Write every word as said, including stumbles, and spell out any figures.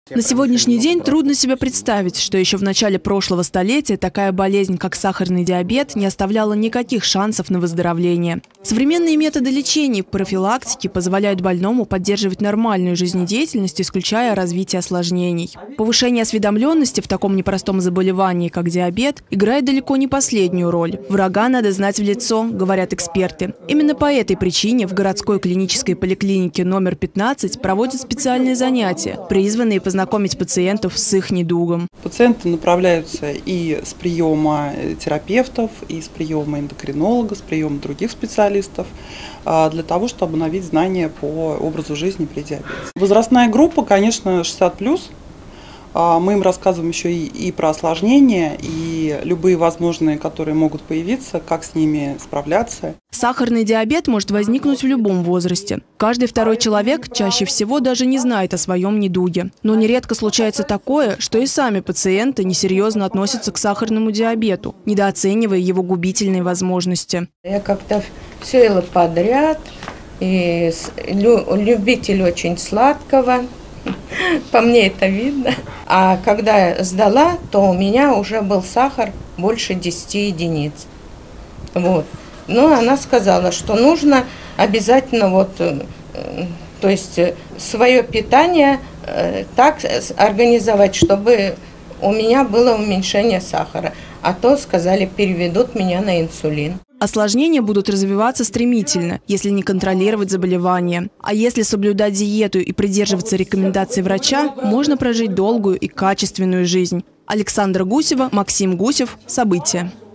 На сегодняшний день трудно себе представить, что еще в начале прошлого столетия такая болезнь, как сахарный диабет, не оставляла никаких шансов на выздоровление. Современные методы лечения и профилактики позволяют больному поддерживать нормальную жизнедеятельность, исключая развитие осложнений. Повышение осведомленности в таком непростом заболевании, как диабет, играет далеко не последнюю роль. Врага надо знать в лицо, говорят эксперты. Именно по этой причине в городской клинической поликлинике номер пятнадцать проводят специальные занятия, призванные познакомить пациентов с их недугом. Пациенты направляются и с приема терапевтов, и с приема эндокринолога, с приема других специалистов для того, чтобы обновить знания по образу жизни при диабете. Возрастная группа, конечно, шестьдесят плюс. Мы им рассказываем еще и, и про осложнения, и любые возможные, которые могут появиться, как с ними справляться. Сахарный диабет может возникнуть в любом возрасте. Каждый второй человек чаще всего даже не знает о своем недуге. Но нередко случается такое, что и сами пациенты несерьезно относятся к сахарному диабету, недооценивая его губительные возможности. Я как-то все ела подряд, и любитель очень сладкого. По мне это видно. А когда я сдала, то у меня уже был сахар больше десяти единиц. Вот. Но она сказала, что нужно обязательно вот, то есть свое питание так организовать, чтобы у меня было уменьшение сахара. А то, сказали, переведут меня на инсулин. Осложнения будут развиваться стремительно, если не контролировать заболевание. А если соблюдать диету и придерживаться рекомендаций врача, можно прожить долгую и качественную жизнь. Александра Гусева, Максим Гусев. События.